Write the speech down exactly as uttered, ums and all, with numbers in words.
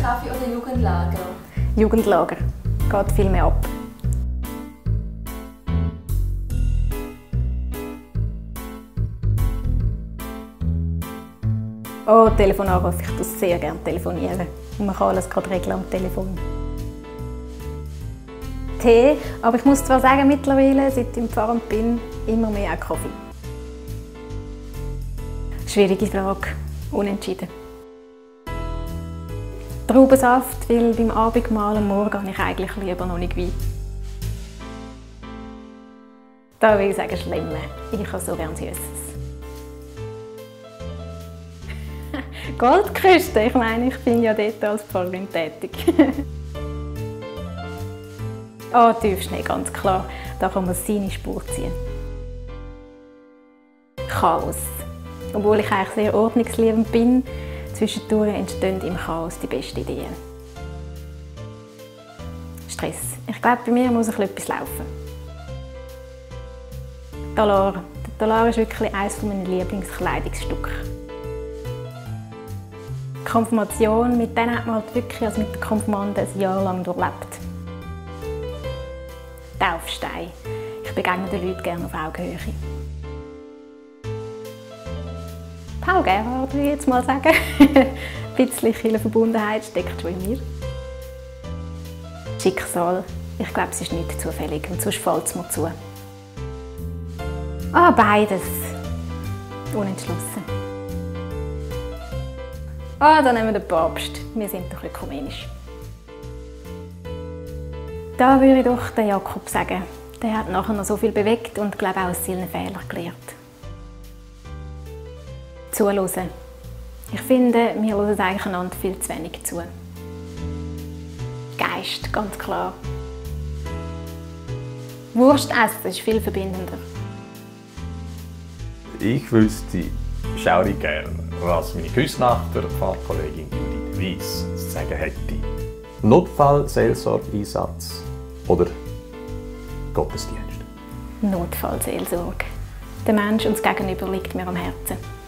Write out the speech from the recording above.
Kaffee oder Jugendlager? Jugendlager. Geht viel mehr ab. Oh, Telefonanruf. Ich tue sehr gerne telefonieren. Und man kann alles gerade regeln am Telefon. Tee, aber ich muss zwar sagen, mittlerweile, seit ich im Pfarramt bin, immer mehr auch Kaffee. Schwierige Frage. Unentschieden. Traubensaft, weil beim Abendmahl am Morgen gehe ich eigentlich lieber noch nicht weit. Da will ich sagen, Schlimme. Ich habe so gerne Süßes. Goldküste, ich meine, ich bin ja dort als Pfarrerin tätig. Ah, oh, Tiefschnee, ganz klar. Da kann man seine Spur ziehen. Chaos. Obwohl ich eigentlich sehr ordnungsliebend bin, zwischendurch entstehen im Chaos die besten Ideen. Stress. Ich glaube, bei mir muss etwas laufen. Talar. Der Talar ist wirklich eines meiner Lieblingskleidungsstücke. Die Konfirmation, mit denen hat man halt wirklich als mit der Konfirmanden ein Jahr lang durchlebt. Taufstein. Ich begegne den Leuten gerne auf Augenhöhe. Paul Gerhard, würde ich jetzt mal sagen. Ein bisschen Kirchenverbundenheit steckt schon in mir. Schicksal. Ich glaube, es ist nicht zufällig und sonst fällt es mir zu. Ah, beides. Unentschlossen. Ah, dann nehmen wir den Papst. Wir sind doch ökumenisch. Da würde ich doch den Jakob sagen. Der hat nachher noch so viel bewegt und glaube auch aus seinen Fehlern gelernt. Zuhören. Ich finde, wir hören eigentlich einander viel zu wenig zu. Geist, ganz klar. Wurst essen ist viel verbindender. Ich wüsste schaurig gern, was meine Küssnachter, Pfarrkollegin Judith Weiss zu sagen hätte. Notfallseelsorge-Einsatz oder Gottesdienst? Notfallseelsorge. Der Mensch und das Gegenüber liegt mir am Herzen.